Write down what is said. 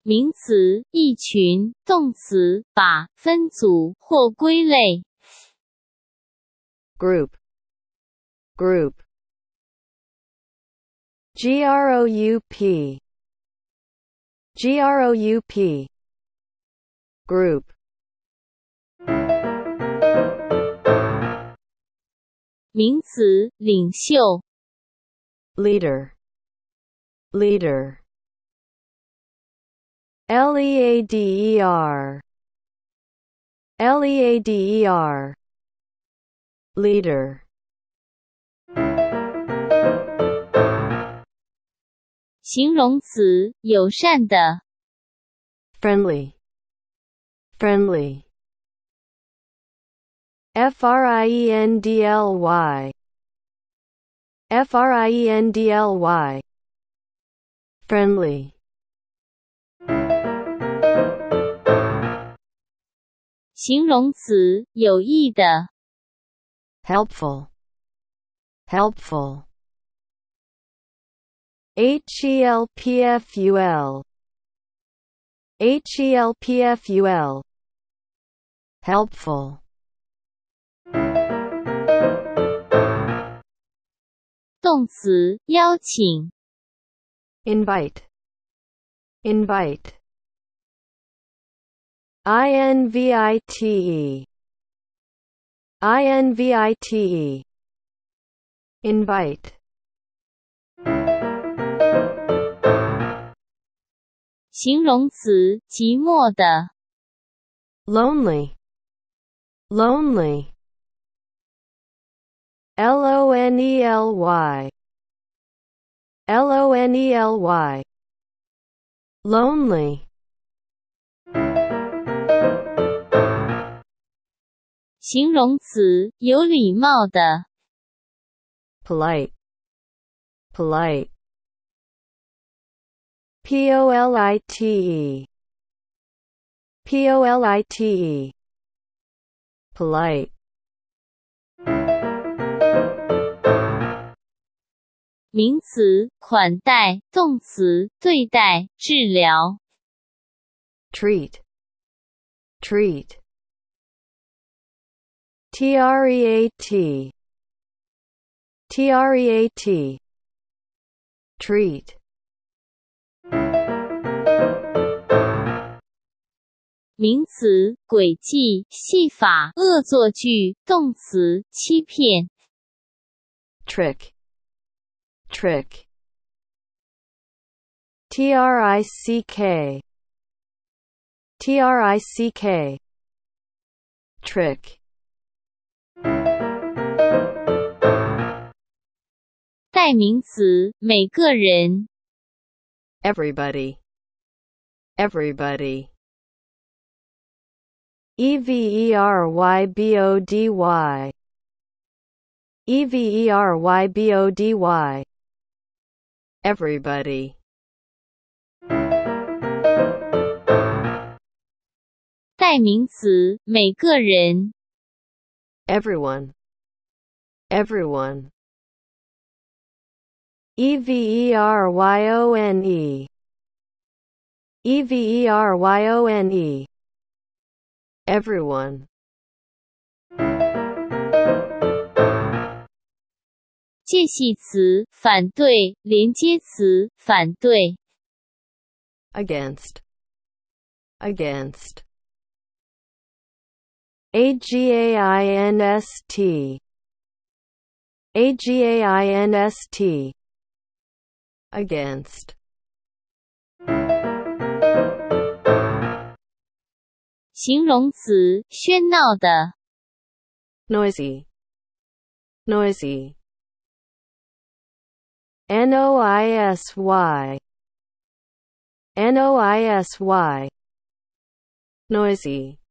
名词，一群；动词，把，分组或归类。 Group. Group. Group. Group. Group. 名词，领袖。 Leader. Leader. Leader. Leader. Leader. 形容词，友善的。 Friendly. Friendly. Friendly. Friendly. Friendly. 形容词，有益的。 Helpful. Helpful. Helpful. Helpful. Helpful. 动词，邀请。 Invite. Invite. Invite. Invite. Invite. 形容词，寂寞的。 Lonely. Lonely. Lonely. Lonely. Lonely. 形容词，有礼貌的。 Polite. Polite. Polite. Polite. Polite. 名词，款待；动词，对待、治疗。 Treat. Treat. Treat. Treat. Treat. 名词，诡计、戏法、恶作剧；动词，欺骗。 Trick. Trick. Trick. Trick. Trick. 代名词，每个人。 Everybody. Everybody. Everybody. Everybody. Everybody. 代名词，每个人。 Everyone. Everyone. Everyone. Everyone. Everyone. 介系词，反对；连接词，反对。 Against. Against. Against. Against. Against. 形容词，喧闹的。 Noisy. Noisy. Noisy. Noisy. Noisy.